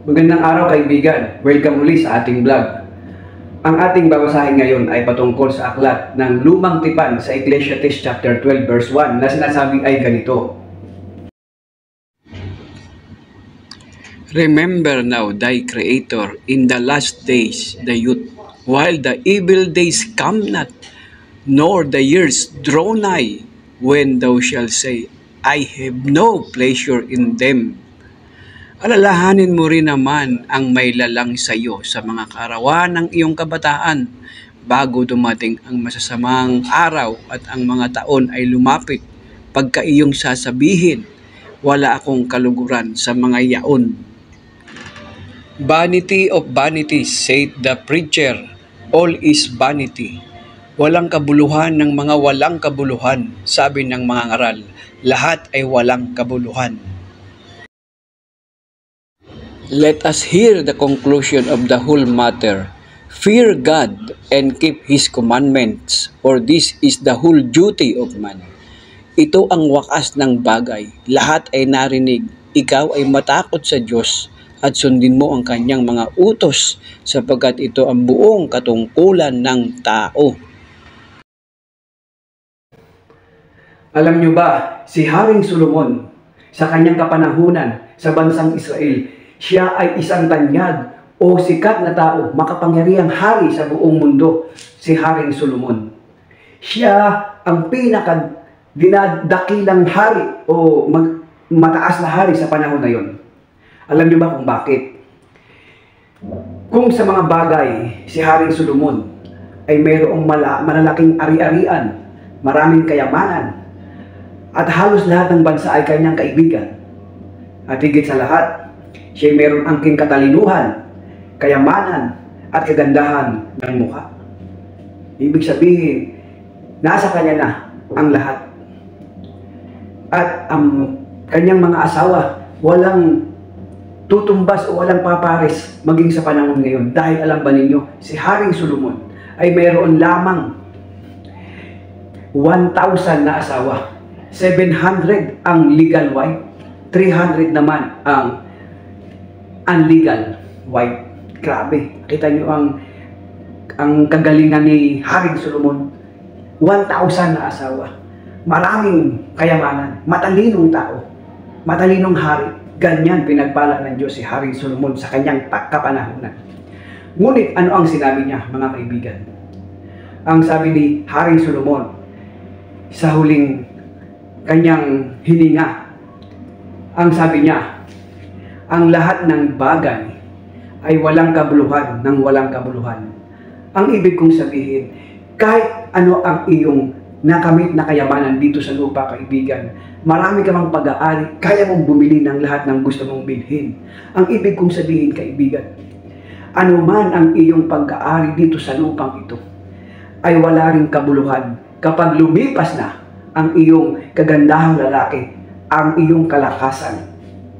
Magandang araw kaibigan, welcome uli sa ating vlog. Ang ating babasahin ngayon ay patungkol sa aklat ng Lumang Tipan sa Ecclesiastes chapter 12 verse 1 na sinasabing ay ganito. Remember now thy Creator in the last days, the youth, while the evil days come not, nor the years draw nigh, when thou shalt say, I have no pleasure in them. Alalahanin mo rin naman ang may lalang sa iyo sa mga kaarawan ng iyong kabataan bago dumating ang masasamang araw at ang mga taon ay lumapit pagka iyong sasabihin, wala akong kaluguran sa mga yaon. Vanity of vanities, said the preacher, all is vanity. Walang kabuluhan ng mga walang kabuluhan, sabi ng mga ngaral, lahat ay walang kabuluhan. Let us hear the conclusion of the whole matter. Fear God and keep His commandments, for this is the whole duty of man. Ito ang wakas ng bagay. Lahat ay narinig. Ikaw ay matakot sa Diyos at sundin mo ang kanyang mga utos, sapagkat ito ang buong katungkulan ng tao. Alam niyo ba, si Haring Solomon, sa kanyang kapanahunan sa bansang Israel, siya ay isang tanyag o sikat na tao, makapangyarihang hari sa buong mundo, si Haring Solomon. Siya ang dinadakilang hari o mataas na hari sa panahon na yon. Alam niyo ba kung bakit? Kung sa mga bagay, si Haring Solomon ay mayroong malalaking ari-arian, maraming kayamanan, at halos lahat ng bansa ay kanyang kaibigan. At higit sa lahat, siya mayroong angking katalinuhan, kayamanan, at kagandahan ng mukha. Ibig sabihin, nasa kanya na ang lahat. At ang kanyang mga asawa, walang tutumbas o walang papares maging sa panahon ngayon. Dahil alam ba ninyo, si Haring Solomon ay mayroon lamang 1,000 na asawa. 700 ang legal wife, 300 naman ang unlegal wife. Grabe. Kita nyo ang kagalingan ni Haring Solomon. 1,000 na asawa. Maraming kayamanan. Matalinong tao. Matalinong hari. Ganyan pinagpala ng Diyos si Haring Solomon sa kanyang kapanahunan. Ngunit ano ang sinabi niya, mga kaibigan? Ang sabi ni Haring Solomon sa huling kanyang hininga, ang sabi niya, ang lahat ng bagay ay walang kabuluhan ng walang kabuluhan. Ang ibig kong sabihin, kahit ano ang iyong nakamit na kayamanan dito sa lupa, kaibigan, marami ka mang pag-aari, kaya mong bumili ng lahat ng gusto mong bilhin. Ang ibig kong sabihin, kaibigan, ano man ang iyong pag-aari dito sa lupang ito, ay wala ring kabuluhan kapag lumipas na ang iyong kagandahang lalaki, ang iyong kalakasan.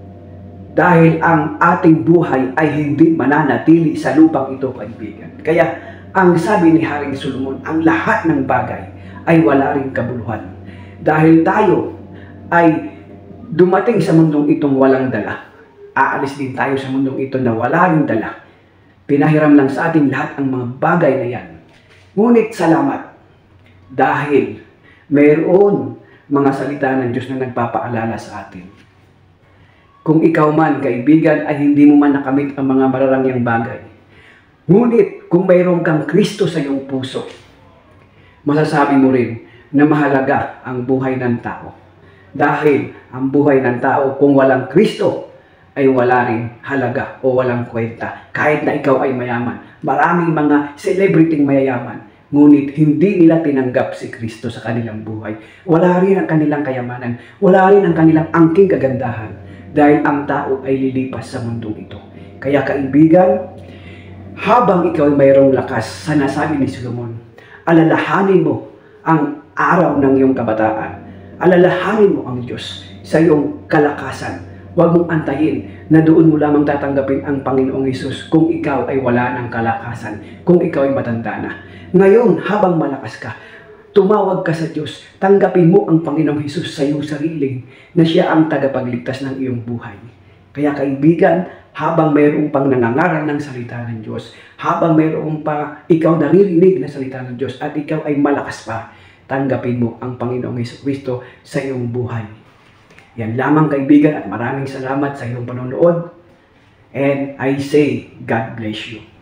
Dahil ang ating buhay ay hindi mananatili sa lupang ito, kaibigan. Kaya, ang sabi ni Haring Solomon, ang lahat ng bagay ay wala ring kabuluhan. Dahil tayo ay dumating sa mundong itong walang dala. Aalis din tayo sa mundong ito na wala ring dala. Pinahiram lang sa ating lahat ang mga bagay na yan. Ngunit salamat dahil mayroon mga salita ng Diyos na nagpapaalala sa atin. Kung ikaw man, kaibigan, ay hindi mo man nakamit ang mga mararangyang bagay. Ngunit, kung mayroon kang Kristo sa iyong puso, masasabi mo rin na mahalaga ang buhay ng tao. Dahil ang buhay ng tao, kung walang Kristo, ay wala rin halaga o walang kwenta. Kahit na ikaw ay mayaman. Maraming mga celebrity mayayaman, ngunit hindi nila tinanggap si Kristo sa kanilang buhay. Wala rin ang kanilang kayamanan. Wala rin ang kanilang angking kagandahan. Dahil ang tao ay lilipas sa mundong ito. Kaya kaibigan, habang ikaw ay mayroong lakas sa nasabi ni Solomon, alalahanin mo ang araw ng iyong kabataan. Alalahanin mo ang Diyos sa iyong kalakasan. Huwag mong antayin na doon mo lamang tatanggapin ang Panginoong Hesus kung ikaw ay wala ng kalakasan, kung ikaw ay matanda na. Ngayon, habang malakas ka, tumawag ka sa Diyos, tanggapin mo ang Panginoong Hesus sa iyong sarili na siya ang tagapagligtas ng iyong buhay. Kaya kaibigan, habang mayroong pang nangangaral ng salita ng Diyos, habang mayroong pa ikaw naririnig na salita ng Diyos at ikaw ay malakas pa, tanggapin mo ang Panginoong Jesucristo sa iyong buhay. Yan lamang kaibigan at maraming salamat sa iyong panonood. And I say, God bless you.